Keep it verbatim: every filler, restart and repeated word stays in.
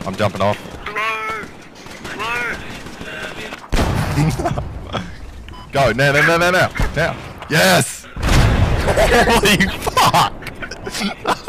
I'm jumping off. Go, now, now, now, now, now. Now. Yes! Holy fuck!